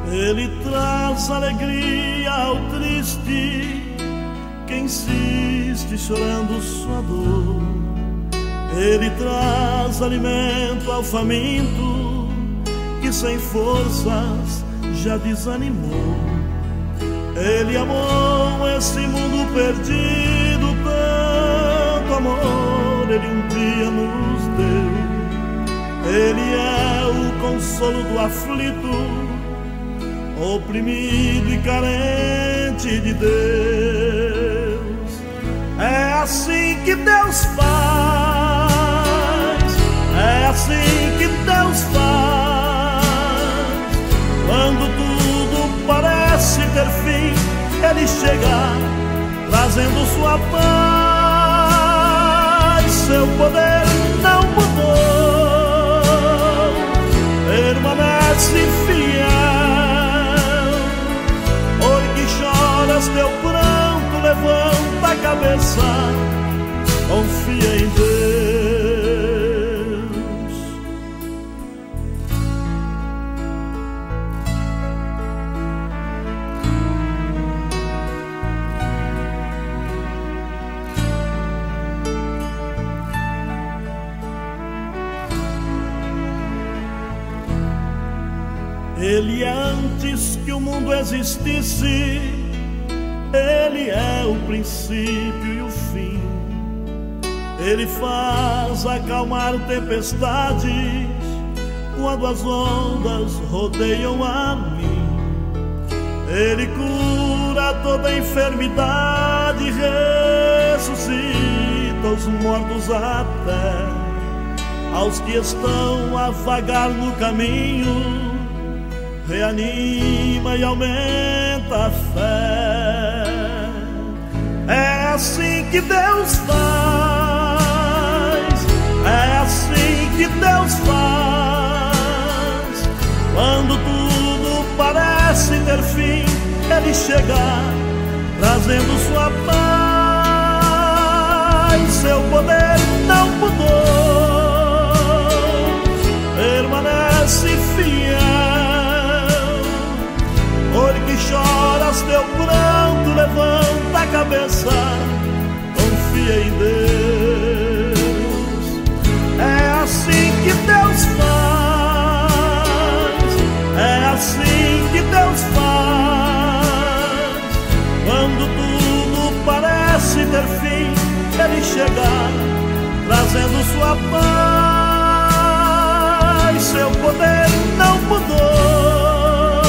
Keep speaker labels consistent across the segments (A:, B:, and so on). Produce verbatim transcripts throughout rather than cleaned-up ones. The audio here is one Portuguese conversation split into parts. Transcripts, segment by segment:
A: Ele traz alegria ao triste, que insiste chorando sua dor. Ele traz alimento ao faminto, que sem forças já desanimou. Ele amou esse mundo perdido, tanto amor ele um dia nos deu. Ele é o consolo do aflito, oprimido e carente de Deus. É assim que Deus faz, é assim que Deus faz. Quando tudo parece ter fim, Ele chega trazendo sua paz. Seu poder não mudou, permanece fiel. Oi que choras teu pranto, levanta a cabeça, confia em Deus. Ele é antes que o mundo existisse, Ele é o princípio e o fim. Ele faz acalmar tempestades quando as ondas rodeiam a mim. Ele cura toda enfermidade e ressuscita os mortos até. Aos que estão a vagar no caminho, reanima e aumenta a fé. É assim que Deus faz, é assim que Deus faz. Quando tudo parece ter fim, Ele chega trazendo sua paz. Seu poder não mudou, permanece fiel. Oi que choras teu pranto, levanta a cabeça, confia em Deus. É assim que Deus faz, é assim que Deus faz. Quando tudo parece ter fim, Ele chega trazendo sua paz. Seu poder não mudou,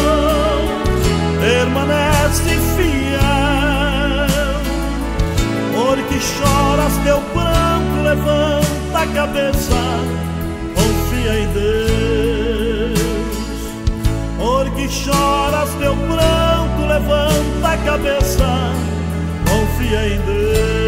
A: permanece fiel. Oi que choras teu pranto, levanta a cabeça, confia em Deus. Oi que choras teu pranto, levanta a cabeça, confia em Deus.